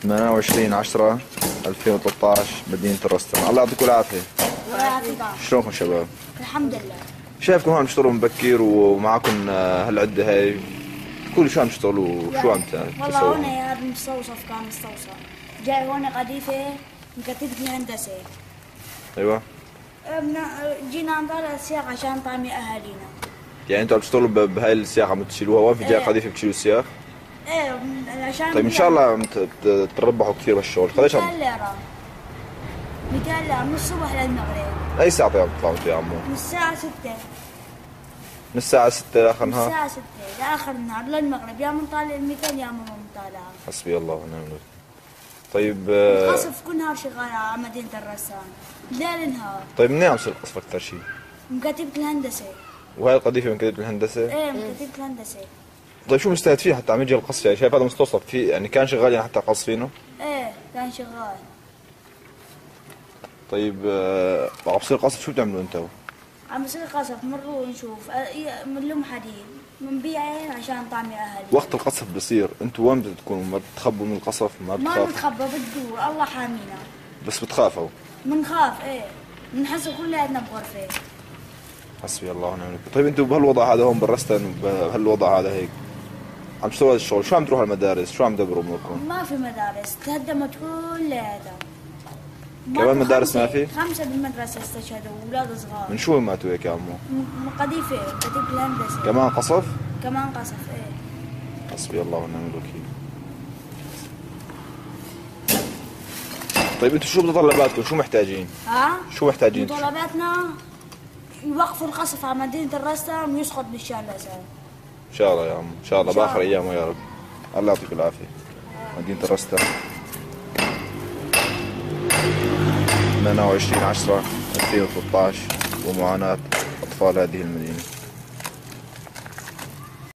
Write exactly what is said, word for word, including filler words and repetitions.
ثمانية وعشرين عشرة ألفين وثلاثة عشر مدينة الرستم. الله يعطيكم العافية. الله يعطيك. شلونكم شباب؟ الحمد لله. شايفكم هون بتشتغلوا مبكر ومعكم هالعدة هاي، كل شو عم تشتغلوا وشو عم تسووا؟ والله هون هذا مستوصف كان مستوصف. جاي هون قذيفة مكتبة الهندسة. ايوه. جينا نطلع السياق عشان طعمي اهالينا. يعني انتوا عم تشتغلوا بهاي السياخ عم تشيلوها، وين في جاي ايه. قذيفة بتشيلوا السياخ؟ ايه عشان طيب ان شاء الله عم تربحوا كثير بالشغل، قديش عم؟ مئتين ليرة. مئتين ليرة من الصبح للمغرب. اي ساعة طيب عم تطلعوا انتوا يا عمو؟ من الساعة ستة. من الساعة ستة لاخر من النهار؟ الساعة ستة لآخر النهار للمغرب، يا من طالع المئتين يا من مطالعة. حسبي الله ونعم الوكيل. طيب آه، القصف كل نهار شغال على مدينة الرسام، ليل نهار. طيب منين عم يصير القصف أكثر شيء؟ من كتيبة الهندسة. وهي القذيفة من كتيبة الهندسة؟ ايه من كتيبة الهندسة. طيب شو مستهدفين حتى عم يجي القصف؟ يعني شايف هذا مستوصف فيه، يعني كان شغال يعني حتى قصفينه؟ ايه كان شغال. طيب آه، عم بصير قصف شو بتعملوا انتوا؟ عم بصير قصف مروا نشوف بنلم حديد بنبيعه عشان طعمي اهلي. وقت القصف بصير انتوا وين بتكونوا؟ ما بتخبوا من القصف؟ ما ما بتخافوا؟ بنتخبى بالدور، الله حامينا. بس بتخافوا؟ بنخاف ايه، بنحس كلياتنا بغرفة. حسبي الله ونعم الوكيل. طيب انتوا بهالوضع هذا هون بالرستن، بهالوضع هذا هيك عم تشتغلوا هذا الشغل، شو عم تروحوا المدارس؟ شو عم تدبروا اموركم؟ ما في مدارس، تهدمت كلياتها. كمان مدارس ما في؟ خمسة بالمدرسة استشهدوا أولاد صغار. من شو ماتوا هيك يا عمو؟ من قذيفة كتيبة الهندسة. كمان قصف؟ كمان قصف ايه. حسبي الله ونعم الوكيل. طيب انتوا شو متطلباتكم؟ شو محتاجين؟ ها؟ شو محتاجين؟ مطالباتنا يوقفوا القصف على مدينة الرستم ويسقط بالشارع الأسد. ان شاء الله يا عم، ان شاء الله باخر ايامه يا رب. الله يعطيك العافيه. مدينه الرستم ثمانية وعشرين عشرة ألفين وثلاثة عشر ومعاناه اطفال هذه المدينه.